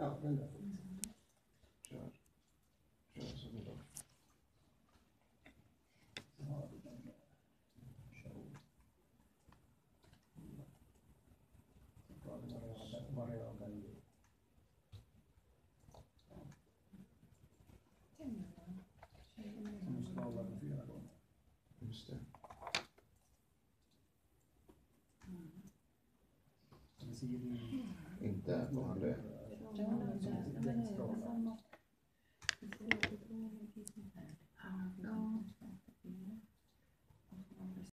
Ja, den där. Kör så vi då. Så har vi den där. Show. Så tar vi variabel. Som skalar på 4 gånger. Just det. Vi ser ju Inte på han det.